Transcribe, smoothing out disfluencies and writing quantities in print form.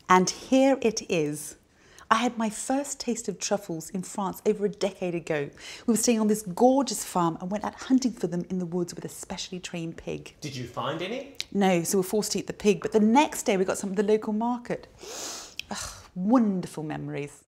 And here it is. I had my first taste of truffles in France over a decade ago. We were staying on this gorgeous farm and went out hunting for them in the woods with a specially trained pig. Did you find any? No, so we were forced to eat the pig, but the next day we got some at the local market. Ugh, wonderful memories.